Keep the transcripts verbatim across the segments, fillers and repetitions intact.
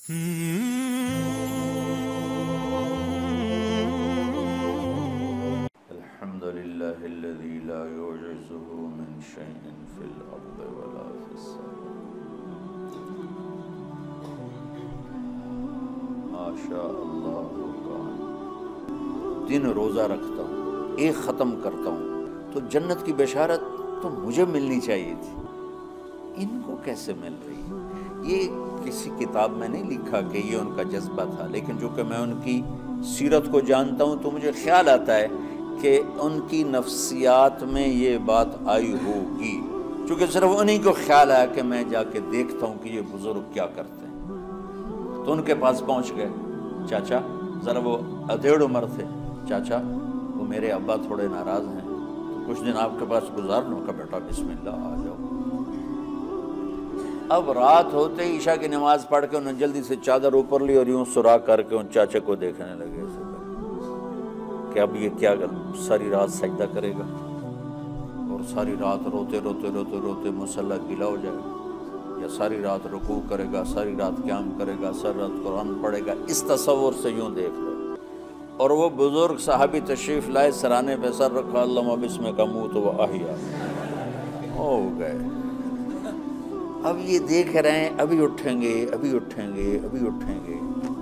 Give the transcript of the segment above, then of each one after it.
الحمد لله الذي لا يعجزه من شيء في الأرض ولا في السماء ما شاء الله كان۔ دن روزہ رکھتا ہوں، ایک ختم کرتا ہوں تو جنت کی بشارت تو مجھے ملنی چاہیے تھی، ان کو کیسے مل رہی؟ یہ کسی کتاب میں نہیں لکھا کہ یہ ان کا جذبہ تھا، لیکن جو کہ میں ان کی سیرت کو جانتا ہوں تو مجھے خیال آتا ہے کہ ان کی نفسیات میں یہ بات آئی ہوگی، چونکہ صرف انہیں کو خیال آیا کہ میں جا کے دیکھتا ہوں کہ یہ بزرگ کیا کرتے ہیں۔ تو ان کے پاس پہنچ گئے، چاچا ذرا، وہ ادھیڑ عمر تھے، چاچا وہ میرے ابا تھوڑے ناراض ہیں تو کچھ دن آپ کے پاس گزار لوں کا، بیٹا بسم اللہ آ جاؤ۔ اب رات ہوتے ہی عشاء کی نماز پڑھ کے انہوں نے جلدی سے چادر اوپر لی اور یوں سراغ کر کے ان چاچے کو دیکھنے لگے کہ اب یہ کیا ساری رات سجدہ کرے گا اور ساری رات روتے روتے روتے روتے مصلی گیلا ہو جائے گا، یا ساری رات رکوع کرے گا، ساری رات قیام کرے گا، ساری رات قرآن پڑھے گا، اس تصور سے یوں دیکھ رہے۔ اور وہ بزرگ صحابی تشریف لائے، سرانے پہ سر رکھا، اللہم بسمک اموت و احیا، ہو گئے۔ اب یہ دیکھ رہے ہیں ابھی اٹھیں گے، ابھی اٹھیں گے، ابھی اٹھیں گے،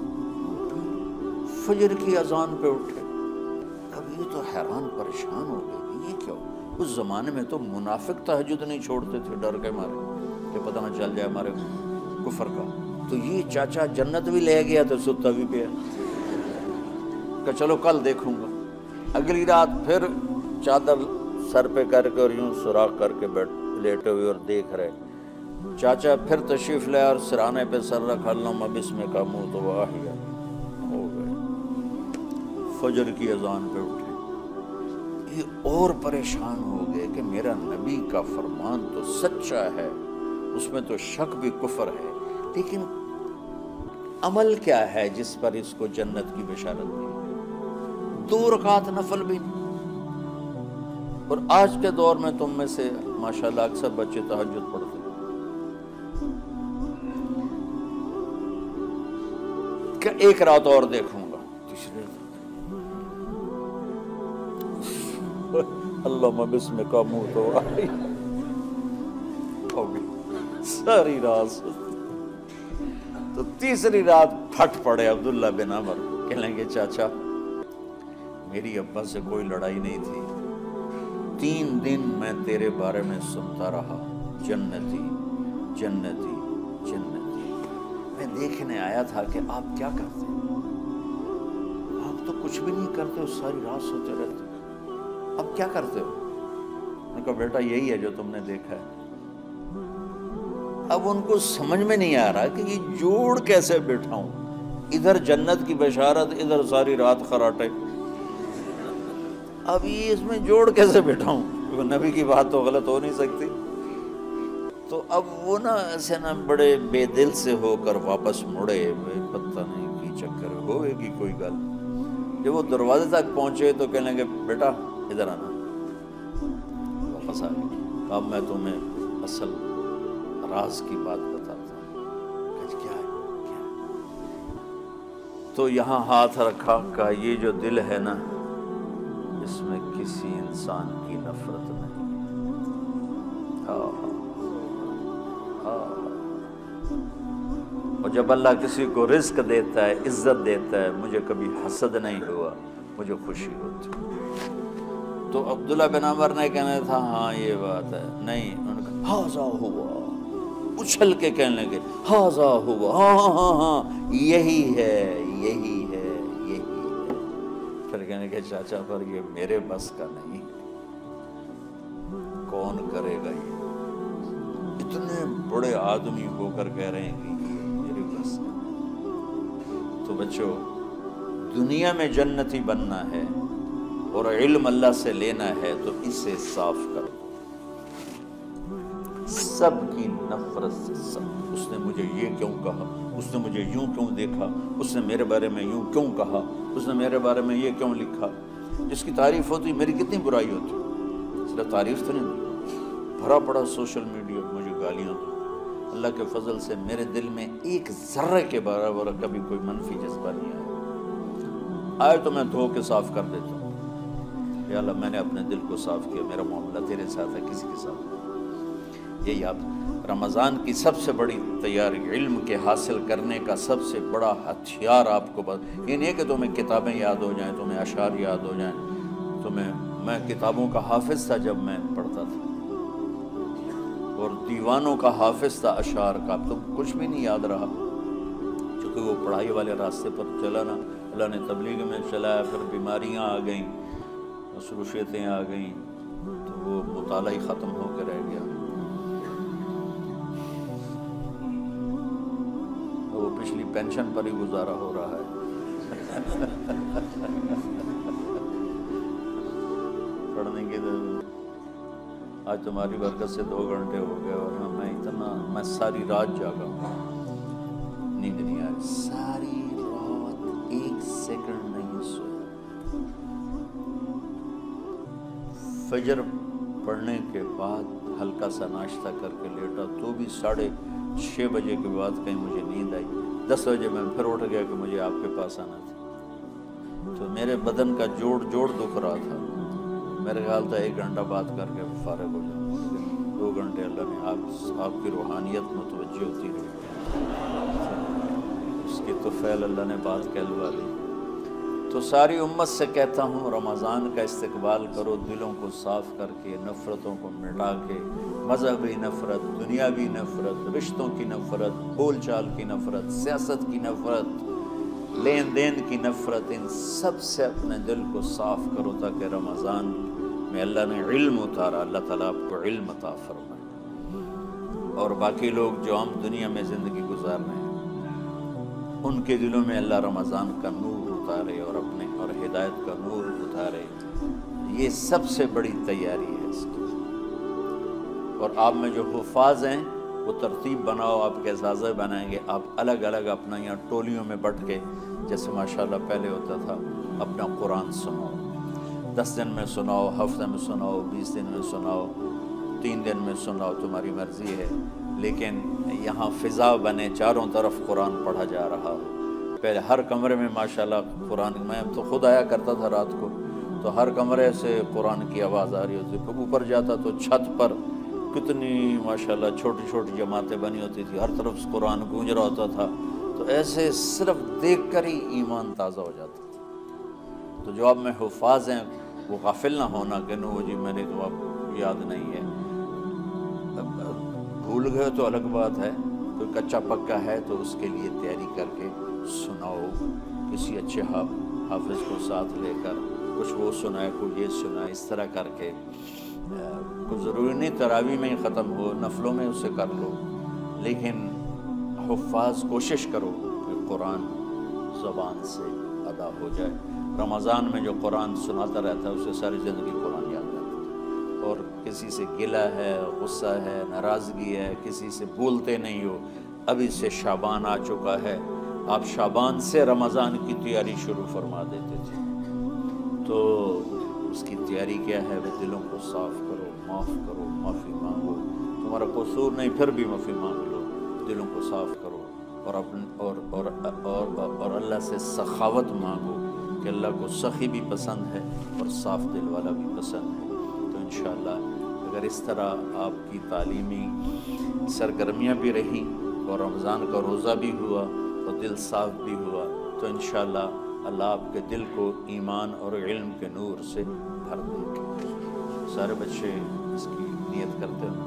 فجر کی اذان پہ اٹھے۔ اب یہ تو حیران پریشان ہو گئے کہ یہ کیا ہو؟ اس زمانے میں تو منافق تہجد نہیں چھوڑتے تھے ڈر کے مارے کہ پتہ نہ چل جائے ہمارے کفر کا، تو یہ چاچا جنت بھی لے گیا تو ستا بھی پیا کہ چلو کل دیکھوں گا۔ اگلی رات پھر چادر سر پہ کر کے اور یوں سراغ کر کے بیٹھ لیٹے ہوئے اور دیکھ رہے۔ چاچا پھر تشریف لے اور سرانے پہ سر رکھا، اللہم بسمک اموت و احیا، ہو گئے۔ فجر کی اذان پہ اٹھے، یہ اور پریشان ہو گئے کہ میرا نبی کا فرمان تو سچا ہے، اس میں تو شک بھی کفر ہے، لیکن عمل کیا ہے جس پر اس کو جنت کی بشارت دی؟ دو رکعت نفل بھی نہیں۔ اور آج کے دور میں تم میں سے ماشاءاللہ اکثر بچے تہجد پڑھتے ہیں کہ ایک رات اور دیکھوں گا، تیسری رات اللہم بسمک اموت و احیا، ہو گئی ساری رات۔ تو تیسری رات پھٹ پڑے عبداللہ بن عمر، کہنے لگے چاچا میری ابا سے کوئی لڑائی نہیں تھی، تین دن میں تیرے بارے میں سنتا رہا، جنتی جنتی جنتی، میں دیکھنے آیا تھا کہ آپ کیا کرتے ہیں، آپ تو کچھ بھی نہیں کرتے ہو، ساری رات سوتے رہتے ہو، اب کیا کرتے ہو؟ میں نے کہا بیٹا یہی ہے جو تم نے دیکھا ہے۔ اب ان کو سمجھ میں نہیں آ رہا کہ یہ جوڑ کیسے بٹھاؤں، ادھر جنت کی بشارت، ادھر ساری رات خراٹے، اب یہ اس میں جوڑ کیسے بٹھاؤں؟ نبی کی بات تو غلط ہو نہیں سکتی۔ تو اب وہ نا ایسے نا بڑے بے دل سے ہو کر واپس مڑے، پتہ نہیں کی چکر ہوئے گی کوئی گل۔ جب وہ دروازے تک پہنچے تو کہنے لگے بیٹا ادھر آنا، واپس آ گئے۔ اب میں تمہیں اصل راز کی بات بتاتا ہوں۔ کیا ہے کیا؟ تو یہاں ہاتھ رکھا، کہا یہ جو دل ہے نا، اس میں کسی انسان کی نفرت نہیں۔ ہاں ہاں، اور جب اللہ کسی کو رزق دیتا ہے، عزت دیتا ہے، مجھے کبھی حسد نہیں ہوا، مجھے خوشی ہوتی۔ تو عبداللہ بن عمر نے کہنا تھا ہاں یہ بات ہے، نہیں، انہوں نے کہا ہاذا ہوا، اچھل کے کہنے لگے ہاذا ہوا، ہاں ہاں ہاں ہاں یہی ہے یہی ہے یہی ہے۔ پھر کہنے کہ چاچا پر یہ میرے بس کا نہیں، کون کرے گا؟ یہ اتنے بڑے آدمی ہو کر کہہ رہے ہیں کہ یہ میرے بس کا نہیں۔ تو بچوں، دنیا میں جنتی بننا ہے اور علم اللہ سے لینا ہے تو اسے صاف کر دو، سب کی نفرت سے سب۔ اس نے مجھے یہ کیوں کہا، اس نے مجھے یوں کیوں دیکھا، اس نے میرے بارے میں یوں کیوں کہا، اس نے میرے بارے میں یہ کیوں لکھا۔ جس کی تعریف ہوتی میری کتنی برائی ہوتی، صرف تعریف تو نہیں، بھرا پڑا سوشل میڈیا، مجھے گالیاں دو۔ اللہ کے فضل سے میرے دل میں ایک ذرے کے برابر کبھی کوئی منفی جذبہ نہیں آیا، آئے تو میں دھو کے صاف کر دیتا ہوں، یا اللہ میں نے اپنے دل کو صاف کیا، میرا معاملہ تیرے ساتھ ہے، کسی کے ساتھ نہیں۔ یہی آپ رمضان کی سب سے بڑی تیاری، علم کے حاصل کرنے کا سب سے بڑا ہتھیار آپ کو بس یہ نہیں ہے کہ تمہیں کتابیں یاد ہو جائیں، تمہیں اشعار یاد ہو جائیں، تمہیں میں کتابوں کا حافظ تھا جب میں پڑھتا تھا، اور دیوانوں کا حافظ تھا اشعار کا، تو کچھ بھی نہیں یاد رہا، چونکہ وہ پڑھائی والے راستے پر چلا نا، اللہ نے تبلیغ میں چلایا، پھر بیماریاں آ گئیں، مصروفیتیں آ گئیں، تو وہ مطالعہ ہی ختم ہو کے رہ گیا۔ وہ پچھلی پینشن پر ہی گزارا ہو رہا ہے پڑھنے کی ضرورت۔ آج تمہاری برکت سے دو گھنٹے ہو گئے، ورنہ میں اتنا میں ساری رات جاگا ہوں، نیند نہیں آئی، ساری رات ایک سیکنڈ نہیں سویا۔ فجر پڑھنے کے بعد ہلکا سا ناشتہ کر کے لیٹا تو بھی ساڑھے چھ بجے کے بعد کہیں مجھے نیند آئی، دس بجے میں پھر اٹھ گیا کہ مجھے آپ کے پاس آنا تھا، تو میرے بدن کا جوڑ جوڑ دکھ رہا تھا، میرے خیال تھا ایک گھنٹہ بات کر کے فارغ ہو جاؤں، دو گھنٹے اللہ نے آپ آپ کی روحانیت متوجہ ہوتی رہی، اس کی تو فعل اللہ نے بات کہلوا لی۔ تو ساری امت سے کہتا ہوں رمضان کا استقبال کرو، دلوں کو صاف کر کے، نفرتوں کو مٹا کے، مذہبی نفرت، دنیاوی نفرت، رشتوں کی نفرت، بول چال کی نفرت، سیاست کی نفرت، لین دین کی نفرت، ان سب سے اپنے دل کو صاف کرو تاکہ رمضان میں اللہ نے علم اتارا، اللہ تعالیٰ آپ کو علم عطا فرمائے، اور باقی لوگ جو عام دنیا میں زندگی گزار رہے ہیں ان کے دلوں میں اللہ رمضان کا نور اتارے اور اپنے اور ہدایت کا نور اتارے، یہ سب سے بڑی تیاری ہے اس کی۔ اور آپ میں جو حفاظ ہیں وہ ترتیب بناؤ، آپ کے اعزازہ بنائیں گے، آپ الگ الگ اپنا یہاں ٹولیوں میں بٹ کے، جیسے ماشاءاللہ پہلے ہوتا تھا، اپنا قرآن سناؤ، دس دن میں سناؤ، ہفتے میں سناؤ، بیس دن میں سناؤ، تین دن میں سناؤ، تمہاری مرضی ہے، لیکن یہاں فضا بنے، چاروں طرف قرآن پڑھا جا رہا ہو۔ پہلے ہر کمرے میں ماشاءاللہ قرآن، میں تو خود آیا کرتا تھا رات کو، تو ہر کمرے سے قرآن کی آواز آ رہی ہوتی، پھر اوپر جاتا تو چھت پر کتنی ماشاءاللہ چھوٹی چھوٹی جماعتیں بنی ہوتی تھی، ہر طرف سے قرآن گونج رہا ہوتا تھا، تو ایسے صرف دیکھ کر ہی ایمان تازہ ہو جاتا تھا۔ تو جو اب میں حفاظ ہیں وہ غافل نہ ہونا کہ نو جی میں نے تو اب یاد نہیں ہے، بھول گئے تو الگ بات ہے، کوئی کچا پکا ہے تو اس کے لیے تیاری کر کے سناؤ، کسی اچھے حافظ کو ساتھ لے کر، کچھ وہ سنائے، کوئی یہ سنائے، اس طرح کر کے، کوئی ضروری نہیں تراویح میں ہی ختم ہو، نفلوں میں اسے کر لو، لیکن حفاظ کوشش کرو کہ قرآن زبان سے ادا ہو جائے۔ رمضان میں جو قرآن سناتا رہتا ہے اسے ساری زندگی قرآن یاد رہتا ہے، اور کسی سے گلہ ہے، غصہ ہے، ناراضگی ہے، کسی سے بولتے نہیں ہو، ابھی سے شعبان آ چکا ہے، آپ شعبان سے رمضان کی تیاری شروع فرما دیتے تھے، تو اس کی تیاری کیا ہے؟ وہ دلوں کو صاف کرو، معاف کرو، معافی مانگو، تمہارا قصور نہیں پھر بھی معافی مانگ لو، دلوں کو صاف کرو، اور اپنے اور اور اور اور اللہ سے سخاوت مانگو کہ اللہ کو سخی بھی پسند ہے اور صاف دل والا بھی پسند ہے۔ تو انشاءاللہ اگر اس طرح آپ کی تعلیمی سرگرمیاں بھی رہیں اور رمضان کا روزہ بھی ہوا اور دل صاف بھی ہوا، تو انشاءاللہ اللہ آپ کے دل کو ایمان اور علم کے نور سے بھر دے گا۔ سارے بچے اس کی نیت کرتے ہیں۔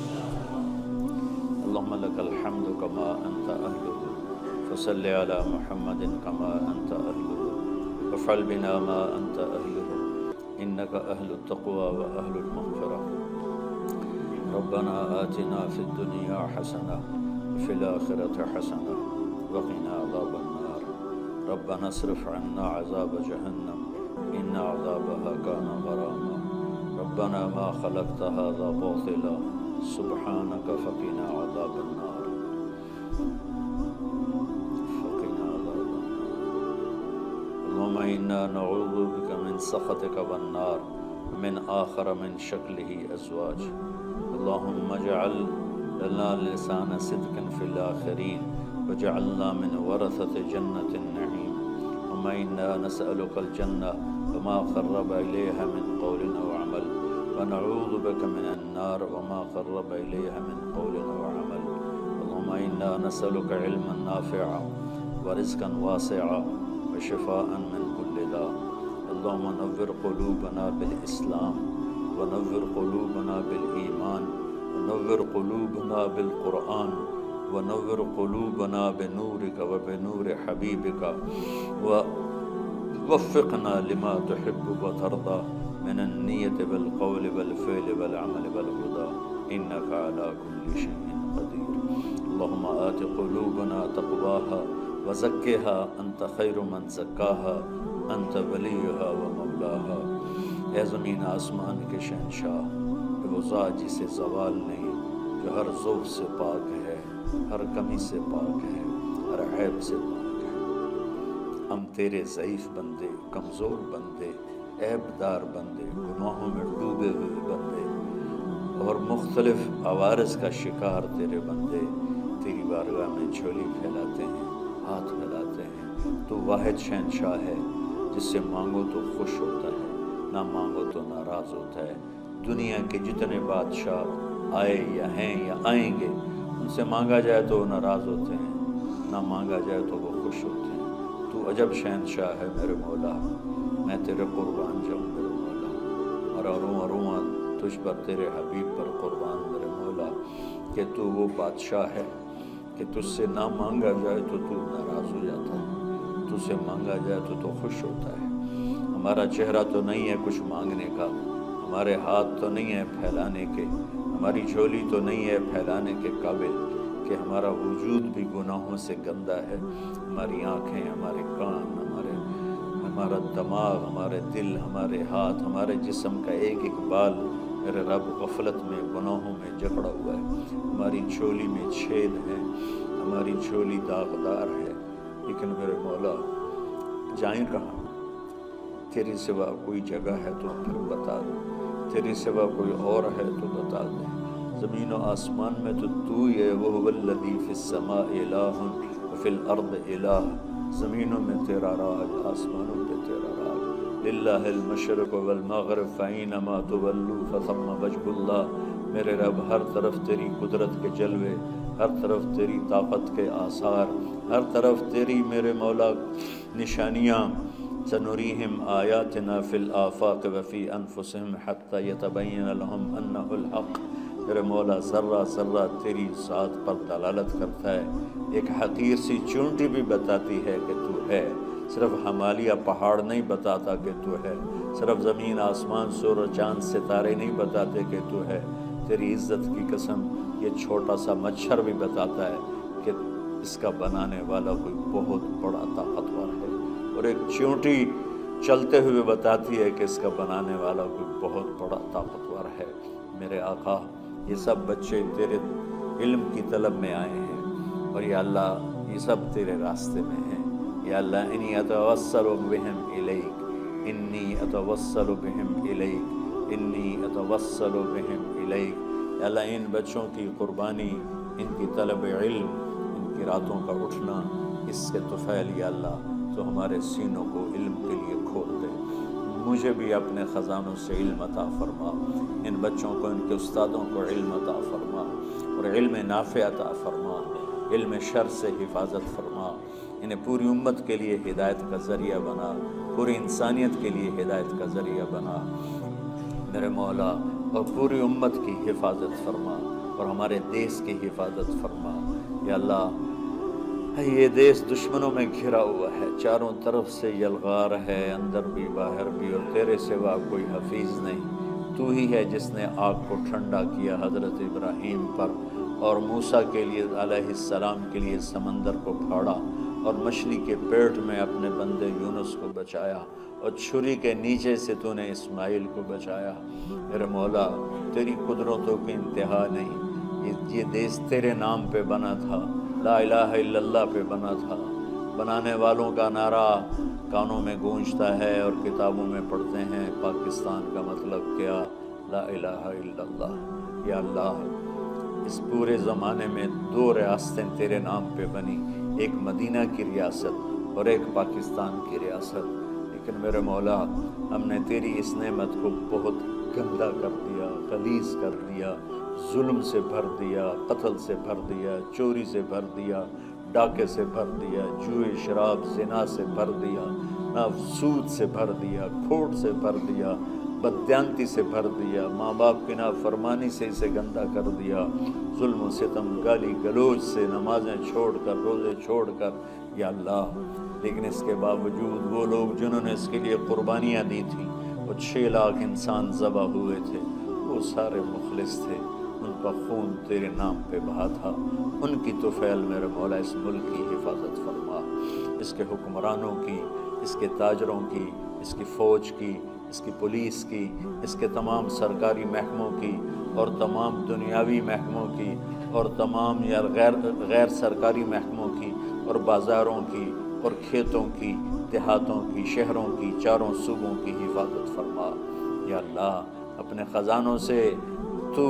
اللہم لک الحمد کما انت اہلہ فصل علی محمد کما انت اہلہ وافعل بنا ما انت اہلہ انک اہل التقوی و اہل المغفرہ۔ ربنا آتنا فی الدنیا حسنہ وفی الآخرۃ حسنہ وقنا عذاب النار۔ ربنا اصرف عنا عذاب جہنم ان عذابها كان غراما۔ ربنا ما خلقت هذا باطلا سبحانك فقنا عذاب النار، فقنا عذاب النار۔ اللهم إنا نعوذ بك من سخطك والنار من آخر من شكله أزواج۔ اللهم اجعل لنا لسان صدق في الآخرين وجعلنا من ورثة جنة النعيم اللهم إنا نسألك الجنة وما قرب إليها من قول أو عمل ونعوذ بك من النار وما قرب إليها من قول أو عمل اللهم إنا نسألك علما نافعا ورزقا واسعا وشفاء من كل داء اللهم نور قلوبنا بالإسلام ونور قلوبنا بالإيمان ونور قلوبنا بالقرآن ونور قلوبنا بنورك وبنور حبيبك ووفقنا لما تحب وترضى من النية بالقول والفعل والعمل والهدى إنك على كل شيء قدير اللهم آت قلوبنا تقواها وزكها أنت خير من زكاها أنت وليها ومولاها اے زمین آسمان کے شہنشاہ وہ ذات جسے زوال نہیں، جو ہر ذوق سے پاک ہے، ہر کمی سے پاک ہے، ہر عیب سے پاک ہے۔ ہم تیرے ضعیف بندے، کمزور بندے، عیب دار بندے، گناہوں میں ڈوبے ہوئے بندے اور مختلف عوارض کا شکار تیرے بندے تیری بارگاہ میں جھولی پھیلاتے ہیں، ہاتھ پھیلاتے ہیں۔ تو واحد شہنشاہ ہے جس سے مانگو تو خوش ہوتا ہے، نہ مانگو تو ناراض ہوتا ہے۔ دنیا کے جتنے بادشاہ آئے یا ہیں یا آئیں گے، ان سے مانگا جائے تو وہ ناراض ہوتے ہیں، نہ مانگا جائے تو وہ خوش ہوتے ہیں۔ تو عجب شہنشاہ ہے میرے مولا، میں تیرے قربان جاؤں میرے مولا، اور روواں روواں تجھ پر تیرے حبیب پر قربان میرے مولا، کہ تو وہ بادشاہ ہے کہ تجھ سے نہ مانگا جائے تو تو ناراض ہو جاتا ہے، تجھ سے مانگا جائے تو تو خوش ہوتا ہے۔ ہمارا چہرہ تو نہیں ہے کچھ مانگنے کا، ہمارے ہاتھ تو نہیں ہے پھیلانے کے، ہماری جھولی تو نہیں ہے پھیلانے کے قابل، کہ ہمارا وجود بھی گناہوں سے گندا ہے، ہماری آنکھیں، ہمارے کان، ہمارے ہمارا دماغ، ہمارے دل، ہمارے ہاتھ، ہمارے جسم کا ایک ایک بال میرے رب غفلت میں، گناہوں میں جکڑا ہوا ہے۔ ہماری جھولی میں چھید ہے، ہماری جھولی داغدار ہے، لیکن میرے مولا جائیں کہاں؟ تیری سوا کوئی جگہ ہے تو پھر بتا دے، تیری سوا کوئی اور ہے تو بتا دے۔ زمین و آسمان میں تو تو ہی ہے، وَهُوَ الَّذِي فِي السَّمَاءِ إِلَٰهٌ وَفِي الْأَرْضِ إِلَٰهٌ، زمینوں میں تیرا راج، آسمانوں پہ تیرا راج۔ لِلَّهِ الْمَشْرِقُ وَالْمَغْرِبُ فَأَيْنَمَا تُوَلُّوا فَثَمَّ وَجْهُ اللَّهِ، میرے رب ہر طرف تیری قدرت کے جلوے، ہر طرف تیری طاقت کے آثار، ہر طرف تیری میرے مولا نشانیاں۔ سنریہم آیاتنا فی الآفاق وفی انفسہم حتی یتبین لہم انہ الحق، میرے مولا ذرہ ذرہ تیری ذات پر دلالت کرتا ہے، ایک حقیر سی چونٹی بھی بتاتی ہے کہ تو ہے، صرف ہمالیہ پہاڑ نہیں بتاتا کہ تو ہے، صرف زمین آسمان سورج چاند ستارے نہیں بتاتے کہ تو ہے، تیری عزت کی قسم یہ چھوٹا سا مچھر بھی بتاتا ہے کہ اس کا بنانے والا کوئی بہت بڑا طاقتور ہے، اور ایک چونٹی چلتے ہوئے بتاتی ہے کہ اس کا بنانے والا کوئی بہت بڑا طاقتور ہے۔ میرے آقا یہ سب بچے تیرے علم کی طلب میں آئے ہیں، اور یا اللہ یہ سب تیرے راستے میں ہیں۔ یا اللہ انی اتوسل بہم الیک، انی اتوسل بہم الیک، انی اتوسل بہم الیک۔ یا اللہ ان بچوں کی قربانی، ان کی طلب علم، ان کی راتوں کا اٹھنا، اس سے طفیل یا اللہ تو ہمارے سینوں کو علم کے لیے کھول دے۔ مجھے بھی اپنے خزانوں سے علم عطا فرما، ان بچوں کو، ان کے استادوں کو علم عطا فرما، اور علم نافع عطا فرما، علم شر سے حفاظت فرما، انہیں پوری امت کے لیے ہدایت کا ذریعہ بنا، پوری انسانیت کے لیے ہدایت کا ذریعہ بنا میرے مولا، اور پوری امت کی حفاظت فرما، اور ہمارے دیس کی حفاظت فرما۔ یا اللہ یہ دیس دشمنوں میں گھرا ہوا ہے، چاروں طرف سے یلغار ہے، اندر بھی باہر بھی، اور تیرے سوا کوئی حفیظ نہیں۔ تو ہی ہے جس نے آگ کو ٹھنڈا کیا حضرت ابراہیم پر، اور موسیٰ کے لیے علیہ السلام کے لیے سمندر کو پھاڑا، اور مچھلی کے پیٹ میں اپنے بندے یونس کو بچایا، اور چھری کے نیچے سے تو نے اسماعیل کو بچایا۔ میرے مولا تیری قدرتوں کی انتہا نہیں، یہ دیس تیرے نام پہ بنا تھا، لا الہ الا اللہ پہ بنا تھا۔ بنانے والوں کا نعرہ کانوں میں گونجتا ہے اور کتابوں میں پڑھتے ہیں، پاکستان کا مطلب کیا؟ لا الہ الا اللہ۔ یا اللہ اس پورے زمانے میں دو ریاستیں تیرے نام پہ بنی، ایک مدینہ کی ریاست اور ایک پاکستان کی ریاست، لیکن میرے مولا ہم نے تیری اس نعمت کو بہت گندا کر دیا، غلیظ کر دیا، ظلم سے بھر دیا، قتل سے بھر دیا، چوری سے بھر دیا، ڈاکے سے بھر دیا، جوئے شراب زنا سے بھر دیا، نہ سود سے بھر دیا، کھوٹ سے بھر دیا، بددیانتی سے بھر دیا، ماں باپ کی نافرمانی سے اسے گندا کر دیا، ظلم و ستم، گالی گلوچ سے، نمازیں چھوڑ کر، روزے چھوڑ کر، یا اللہ۔ لیکن اس کے باوجود وہ لوگ جنہوں نے اس کے لیے قربانیاں دی تھیں، وہ چھ لاکھ انسان ذبح ہوئے تھے، وہ سارے مخلص تھے، ان کا خون تیرے نام پہ بہا تھا، ان کی طفیل میرے مولا اس ملک کی حفاظت فرما، اس کے حکمرانوں کی، اس کے تاجروں کی، اس کی فوج کی، اس کی پولیس کی، اس کے تمام سرکاری محکموں کی اور تمام دنیاوی محکموں کی اور تمام یا غیر غیر سرکاری محکموں کی اور بازاروں کی اور کھیتوں کی، دیہاتوں کی، شہروں کی، چاروں صوبوں کی حفاظت فرما۔ یا اللہ اپنے خزانوں سے تو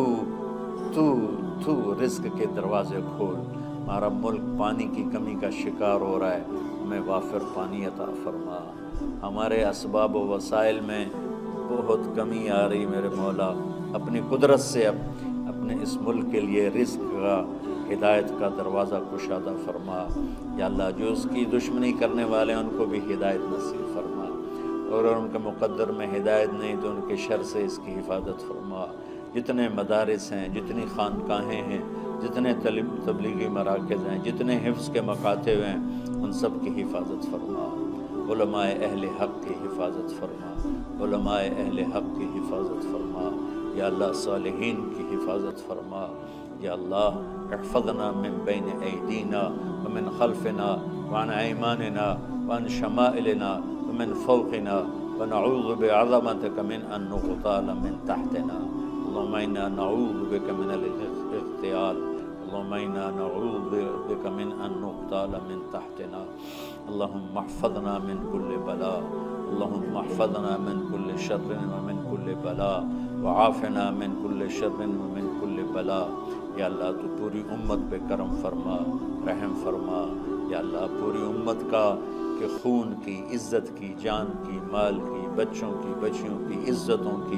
تو تو رزق کے دروازے کھول، ہمارا ملک پانی کی کمی کا شکار ہو رہا ہے، ہمیں وافر پانی عطا فرما، ہمارے اسباب و وسائل میں بہت کمی آ رہی میرے مولا، اپنی قدرت سے اب اپنے اس ملک کے لیے رزق کا، ہدایت کا دروازہ کشادہ فرما۔ یا اللہ جو اس کی دشمنی کرنے والے ہیں ان کو بھی ہدایت نصیب فرما، اور اگر ان کے مقدر میں ہدایت نہیں تو ان کے شر سے اس کی حفاظت فرما۔ جتنے مدارس ہیں، جتنی خانقاہیں ہیں، جتنے تبلیغی مراکز ہیں، جتنے حفظ کے مکاتب ہیں، ان سب کی حفاظت فرما، علماء اہل حق کی حفاظت فرما، علماء اہل حق کی حفاظت فرما، یا اللہ صالحین کی حفاظت فرما۔ یا اللہ احفظنا من بین ایدینا ومن خلفنا وعن ایماننا وعن شمائلنا ومن فوقنا ونعوذ بعظمتك من ان نغتال من تحتنا، اللهم انا نعوذ بك من الاغتيال، اللهم انا نعوذ بك من ان نغتال من تحتنا، اللهم احفظنا من كل بلاء، اللهم احفظنا من كل شر ومن كل بلاء، وعافنا من كل شر ومن كل بلاء۔ یا اللہ تو پوری امت پہ کرم فرما، رحم فرما، یا اللہ پوری امت کا کہ خون کی، عزت کی، جان کی، مال کی، بچوں کی، بچیوں کی، عزتوں کی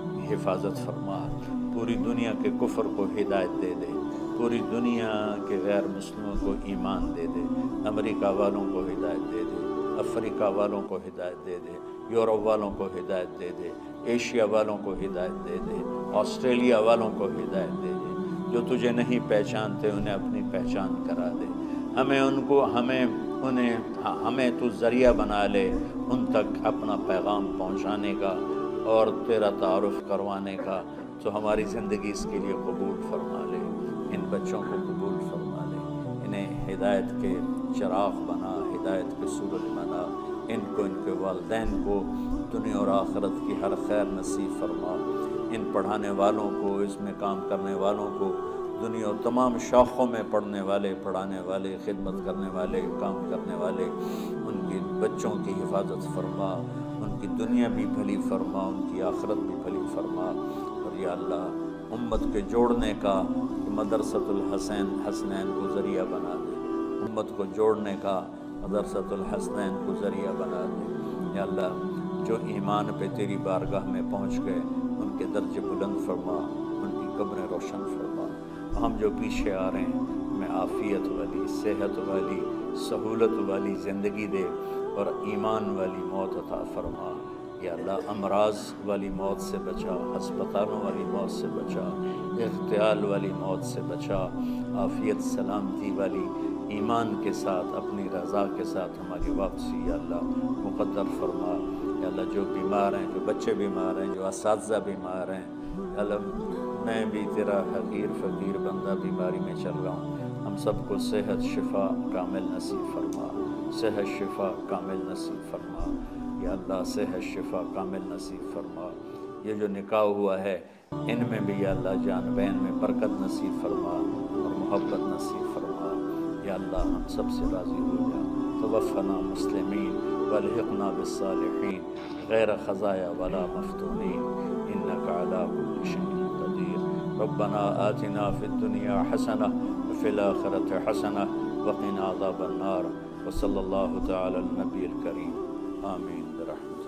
حفاظت فرما، پوری دنیا کے کفر کو ہدایت دے دے، پوری دنیا کے غیر مسلموں کو ایمان دے دے، امریکہ والوں کو ہدایت دے دے، افریقہ والوں کو ہدایت دے دے، یورپ والوں کو ہدایت دے دے، ایشیا والوں کو ہدایت دے دے، آسٹریلیا والوں کو ہدایت دے دے، جو تجھے نہیں پہچانتے انہیں اپنی پہچان کرا دے، ہمیں ان کو ہمیں انہیں ہمیں تو ذریعہ بنا لے ان تک اپنا پیغام پہنچانے کا اور تیرا تعارف کروانے کا، تو ہماری زندگی اس کے لیے قبول فرما لے، ان بچوں کو قبول فرما لے، انہیں ہدایت کے چراغ بنا، ہدایت کے سورج بنا، ان کو، ان کے والدین کو دنیا اور آخرت کی ہر خیر نصیب فرما، ان پڑھانے والوں کو، اس میں کام کرنے والوں کو، دنیا اور تمام شاخوں میں پڑھنے والے، پڑھانے والے، خدمت کرنے والے، کام کرنے والے، ان کے بچوں کی حفاظت فرما، ان کی دنیا بھی بھلی فرما، ان کی آخرت بھی بھلی فرما، اور یا اللہ امت کے جوڑنے کا مدرسۃ الحسین حسنین کو ذریعہ بنا دے، امت کو جوڑنے کا مدرسۃ الحسنین کو ذریعہ بنا دے، یا اللہ جو ایمان پہ تیری بارگاہ میں پہنچ گئے ان کے درجے بلند فرما، ان کی قبریں روشن فرما، ہم جو پیچھے آ رہے ہیں ہمیں عافیت والی، صحت والی، سہولت والی زندگی دے اور ایمان والی موت عطا فرما، یا اللہ امراض والی موت سے بچا، ہسپتالوں والی موت سے بچا، اغتیال والی موت سے بچا، عافیت سلامتی والی ایمان کے ساتھ، اپنی رضا کے ساتھ ہماری واپسی یا اللہ مقدر فرما، یا اللہ جو بیمار ہیں، جو بچے بیمار ہیں، جو اساتذہ بیمار ہیں، یا اللہ میں بھی تیرا حقیر فقیر بندہ بیماری میں چل رہا ہوں، ہم سب کو صحت شفا کامل نصیب فرما، صحت شفا کامل نصیب فرما، یا اللہ صحت شفا کامل نصیب فرما، یہ جو نکاح ہوا ہے ان میں بھی یا اللہ جان بہن میں برکت نصیب فرما اور محبت نصیب فرما، یا اللہ ہم سب سے راضی ہو جا، توفنا مسلمین والحقنا بالصالحین غیر خزایا ولا مفتونین انک علی کل شیء قدیر ربنا آتنا في الدنيا حسنة وفي الآخرة حسنة وقنا عذاب النار وصلى الله تعالى على النبي الكريم آمين برحمته.